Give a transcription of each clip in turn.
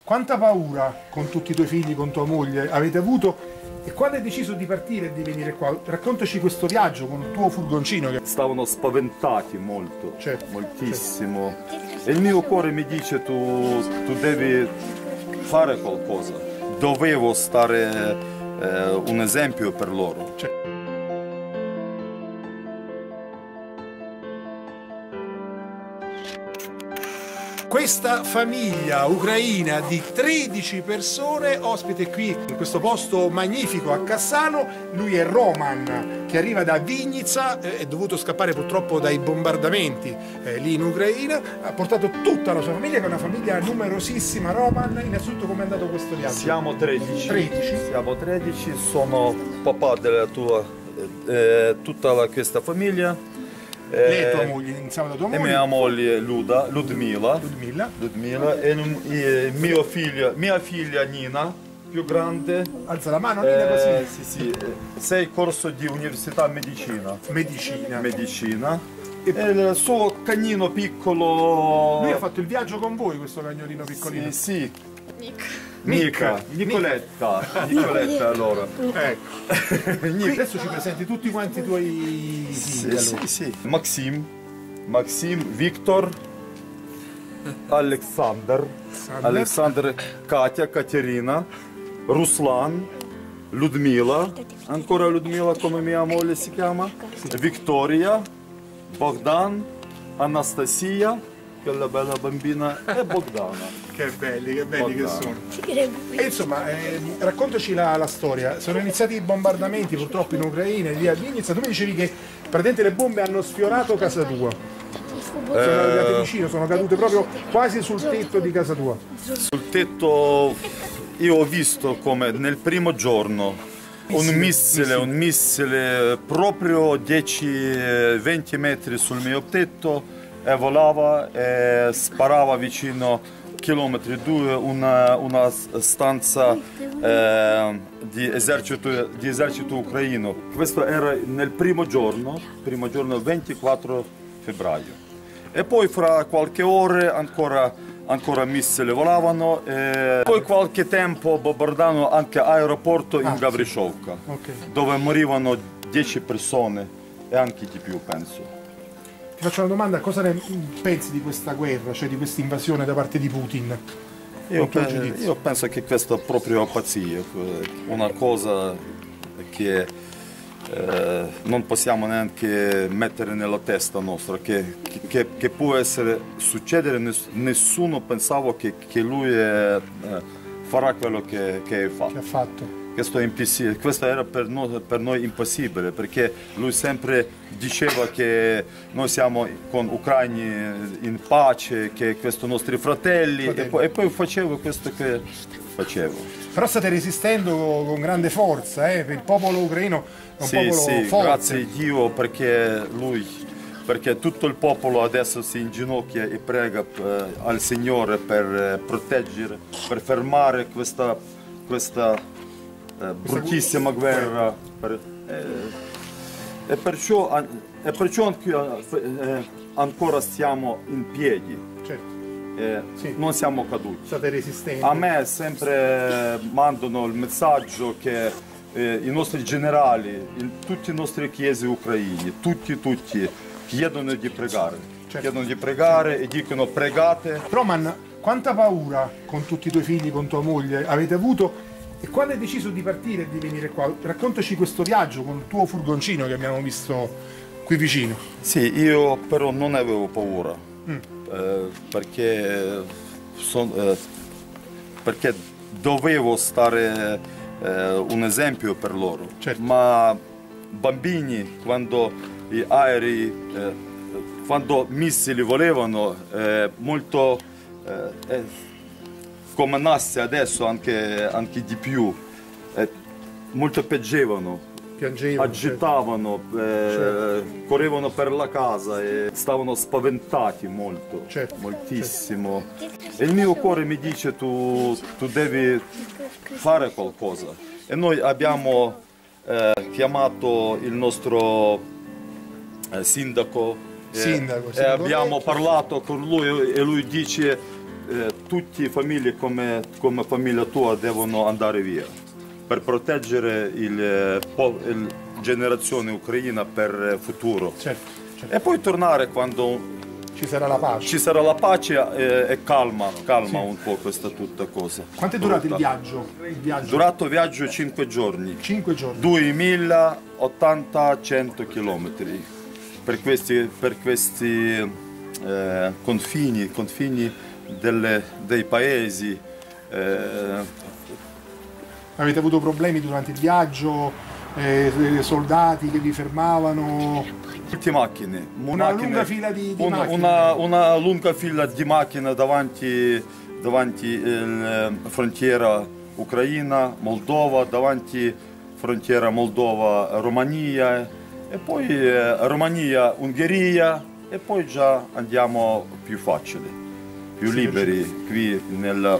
Quanta paura con tutti i tuoi figli, con tua moglie avete avuto e quando hai deciso di partire e di venire qua? Raccontaci questo viaggio con il tuo furgoncino. Stavano spaventati molto, Certo, moltissimo. E il mio cuore mi dice tu devi fare qualcosa. Dovevo stare un esempio per loro. Questa famiglia ucraina di 13 persone ospite qui in questo posto magnifico a Cassano. Lui è Roman, che arriva da Vinnytsia, è dovuto scappare purtroppo dai bombardamenti lì in Ucraina. Ha portato tutta la sua famiglia, che è una famiglia numerosissima. Roman, innanzitutto come è andato questo viaggio? Siamo 13. 13? Siamo 13, sono papà della tua, tutta questa famiglia. Lei è tua moglie, insieme alla tua moglie? E mia moglie Ludmila. E mia figlia Nina, più grande. Alza la mano, Nina, così. Sì. Sei corso di università medicina. Medicina. E il suo cagnino piccolo. Lui ha fatto il viaggio con voi, questo cagnolino piccolino? Sì. Nicoletta allora. Ecco. Adesso ci presenti tutti quanti i tuoi figli. Sì. Maxim, Victor, Alexander, Katya, Caterina, Ruslan, Ludmila, ancora Ludmila come mia moglie si chiama, Victoria, Bogdan, Anastasia, quella bella bambina, e Bogdana. Che belli che sono. E insomma, raccontaci la storia. Sono iniziati i bombardamenti purtroppo in Ucraina e lì a Vinnytsia. Tu mi dicevi che praticamente le bombe hanno sfiorato casa tua. Sono arrivate vicino, sono cadute proprio quasi sul tetto di casa tua. Sul tetto io ho visto come nel primo giorno un missile proprio 10-20 metri sul mio tetto e volava e sparava vicino chilometri due una stanza di esercito ucraino. Questo era nel primo giorno 24 febbraio. E poi fra qualche ore ancora missili volavano e poi qualche tempo bombardavano anche l'aeroporto in Gavrishovka, dove morivano 10 persone e anche di più, penso. Ti faccio una domanda, cosa ne pensi di questa guerra, cioè di questa invasione da parte di Putin? Io penso che questa è proprio pazzia, una cosa che non possiamo neanche mettere nella testa nostra, che può succedere. Nessuno pensava che lui farà quello che ha fatto. Questo era per noi impossibile, perché lui sempre diceva che noi siamo con ucraini in pace, che questi sono i nostri fratelli. E poi faceva questo che faceva. Però state resistendo con grande forza, per il popolo ucraino è un popolo forte. Grazie a Dio, perché tutto il popolo adesso si inginocchia e prega al Signore per proteggere, per fermare questa bruttissima guerra. E perciò ancora stiamo in piedi. Certo. Non siamo caduti. State resistendo. A me sempre mandano il messaggio che i nostri generali, tutte le nostre chiese ucraine, tutti chiedono di pregare. Chiedono di pregare e dicono pregate. Roman, quanta paura con tutti i tuoi figli, con tua moglie avete avuto e quando hai deciso di partire e di venire qua? Raccontaci questo viaggio con il tuo furgoncino che abbiamo visto qui vicino. Sì, io però non avevo paura. Perché dovevo stare un esempio per loro. Certo. Ma bambini, quando gli aerei, quando missili volevano, molto come nasce adesso anche di più, molto piangevano. Agitavano, correvano per la casa e stavano spaventati molto, moltissimo. E il mio cuore mi dice tu devi fare qualcosa. E noi abbiamo chiamato il nostro sindaco e abbiamo parlato con lui e lui dice tutte le famiglie come famiglia tua devono andare via per proteggere la generazione ucraina per il futuro. Certo, certo. E poi tornare quando Ci sarà la pace. ci sarà la pace e calma un po' questa tutta cosa. Quanto è durato il viaggio? Il viaggio? Durato il viaggio 5 giorni. 5 giorni. 2800 km per questi confini dei paesi. Avete avuto problemi durante il viaggio? Soldati che vi fermavano? Tutte macchine. Una lunga fila di macchine. Una lunga fila di macchine davanti alla frontiera Ucraina, Moldova, davanti frontiera Moldova-Romania e poi Romania-Ungheria e poi già andiamo più facile, più liberi qui nella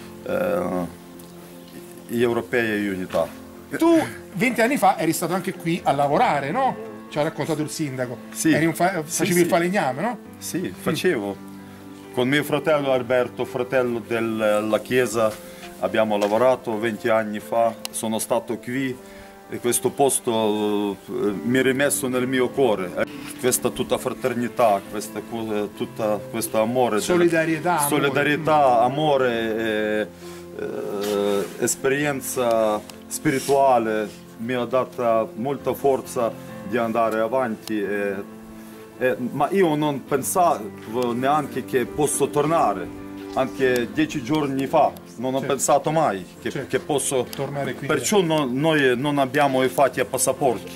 Europea Unità. Tu 20 anni fa eri stato anche qui a lavorare, no? Ci ha raccontato il sindaco. Sì. Facevi il falegname, no? Sì, facevo. Con mio fratello Alberto, fratello della Chiesa, abbiamo lavorato 20 anni fa, sono stato qui e questo posto mi è rimesso nel mio cuore. Questa tutta fraternità, tutto questo amore, solidarietà, amore, esperienza spirituale mi ha dato molta forza di andare avanti. Ma io non pensavo neanche che posso tornare, anche 10 giorni fa, non ho pensato mai che posso tornare qui. Perciò noi non abbiamo infatti passaporti,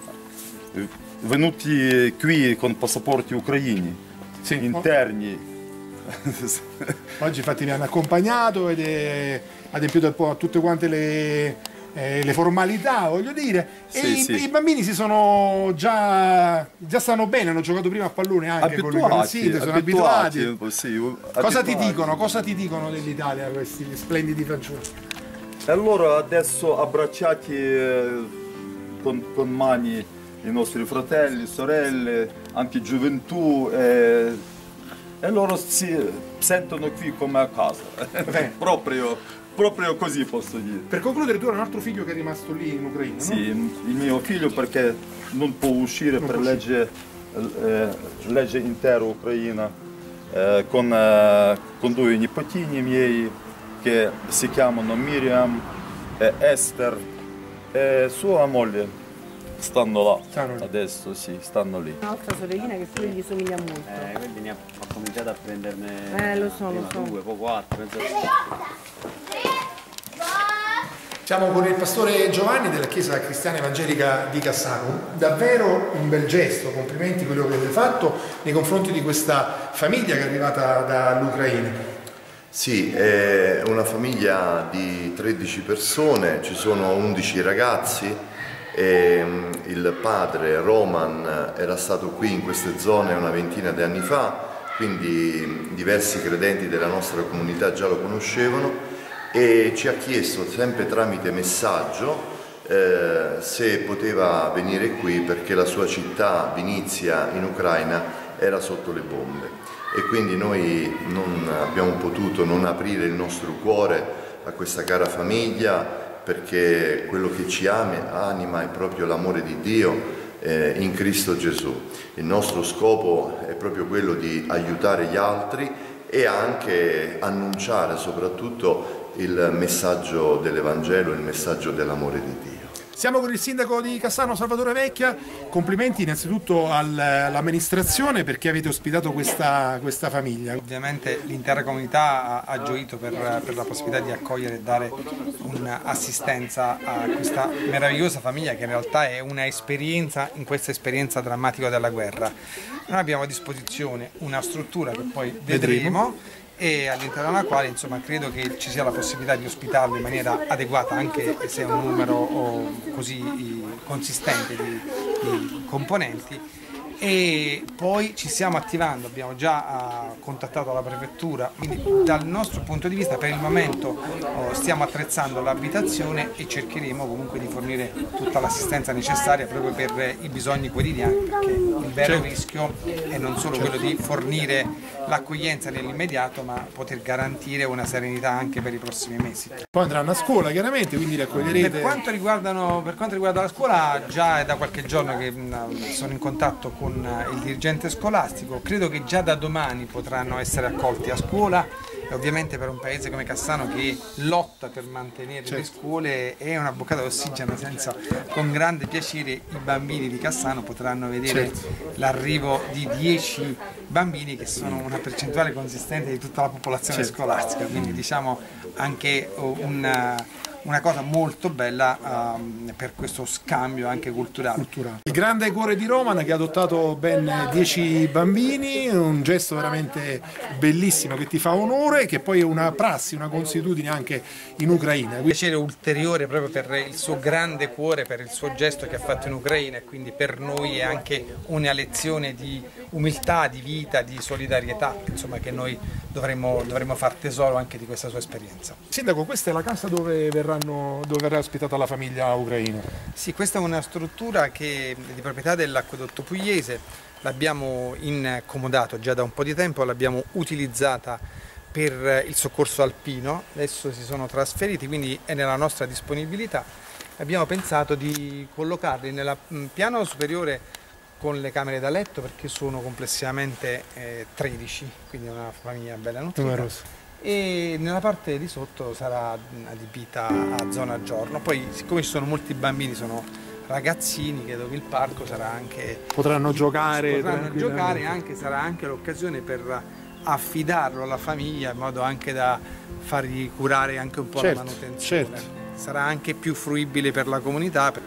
venuti qui con passaporti ucraini, interni. Oggi infatti mi hanno accompagnato ed è adempiuto un po' a tutte quante le formalità, voglio dire, i bambini si sono già stanno bene, hanno giocato prima a pallone anche con le sono abituati. Cosa ti dicono dell'Italia questi splendidi fanciulli? E allora adesso abbracciati con mani i nostri fratelli, sorelle, anche gioventù, e loro si sentono qui come a casa, proprio così posso dire. Per concludere, tu hai un altro figlio che è rimasto lì in Ucraina, sì, no? Il mio figlio perché non può uscire per legge intera Ucraina, con due nipotini miei che si chiamano Miriam e Esther e sua moglie. Stanno là, adesso sì, stanno lì. Un'altra sorellina che pure gli somiglia molto. Quindi ne ha cominciato a prenderne lo so. 2, poi 4, penso. Siamo con il pastore Giovanni della Chiesa Cristiana Evangelica di Cassano. Davvero un bel gesto, complimenti quello che avete fatto nei confronti di questa famiglia che è arrivata dall'Ucraina. Sì, è una famiglia di 13 persone, ci sono 11 ragazzi. Il padre Roman era stato qui in queste zone una ventina di anni fa, quindi diversi credenti della nostra comunità già lo conoscevano e ci ha chiesto sempre tramite messaggio se poteva venire qui perché la sua città Vinizia in Ucraina era sotto le bombe e quindi noi non abbiamo potuto non aprire il nostro cuore a questa cara famiglia perché quello che ci anima è proprio l'amore di Dio in Cristo Gesù. Il nostro scopo è proprio quello di aiutare gli altri e anche annunciare soprattutto il messaggio dell'Evangelo, il messaggio dell'amore di Dio. Siamo con il sindaco di Cassano, Salvatore Vecchia. Complimenti innanzitutto all'amministrazione perché avete ospitato questa famiglia. Ovviamente l'intera comunità ha gioito per la possibilità di accogliere e dare un'assistenza a questa meravigliosa famiglia che in realtà è una esperienza in questa esperienza drammatica della guerra. Noi abbiamo a disposizione una struttura che poi vedremo e all'interno della quale insomma credo che ci sia la possibilità di ospitarlo in maniera adeguata anche se è un numero così consistente di componenti E poi ci stiamo attivando, abbiamo già contattato la prefettura, quindi dal nostro punto di vista per il momento stiamo attrezzando l'abitazione e cercheremo comunque di fornire tutta l'assistenza necessaria proprio per i bisogni quotidiani, perché il vero rischio è non solo quello di fornire l'accoglienza nell'immediato, ma poter garantire una serenità anche per i prossimi mesi. Poi andranno a scuola chiaramente, quindi li accoglierete. Per quanto riguarda la scuola, già è da qualche giorno che sono in contatto con il dirigente scolastico, credo che già da domani potranno essere accolti a scuola e ovviamente per un paese come Cassano che lotta per mantenere le scuole è una boccata d'ossigeno, nel senso con grande piacere i bambini di Cassano potranno vedere l'arrivo di 10 bambini che sono una percentuale consistente di tutta la popolazione scolastica, quindi diciamo anche una cosa molto bella per questo scambio anche culturale. Il grande cuore di Roman che ha adottato ben 10 bambini, un gesto veramente bellissimo che ti fa onore, che poi è una prassi, una consuetudine anche in Ucraina. Un piacere ulteriore proprio per il suo grande cuore, per il suo gesto che ha fatto in Ucraina, e quindi per noi è anche una lezione di umiltà, di vita, di solidarietà, insomma, che noi dovremmo far tesoro anche di questa sua esperienza. Sindaco, questa è la casa dove verrà ospitata la famiglia ucraina? Sì, questa è una struttura che è di proprietà dell'Acquedotto Pugliese, l'abbiamo incomodato già da un po' di tempo, l'abbiamo utilizzata per il soccorso alpino, adesso si sono trasferiti, quindi è nella nostra disponibilità. Abbiamo pensato di collocarli nel piano superiore con le camere da letto, perché sono complessivamente 13, quindi una famiglia bella nutrita. E nella parte di sotto sarà adibita a zona giorno. Poi, siccome ci sono molti bambini, sono ragazzini, credo che il parco sarà anche potranno giocare anche, sarà anche l'occasione per affidarlo alla famiglia in modo anche da fargli curare anche un po' la manutenzione. Sarà anche più fruibile per la comunità.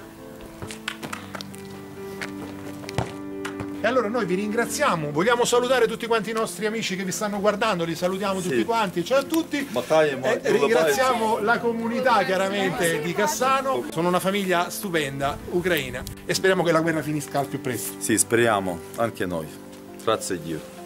E allora noi vi ringraziamo, vogliamo salutare tutti quanti i nostri amici che vi stanno guardando, li salutiamo tutti quanti, ciao a tutti, ringraziamo la comunità chiaramente di Cassano, sono una famiglia stupenda, ucraina, e speriamo che la guerra finisca al più presto. Sì, speriamo, anche noi, grazie a Dio.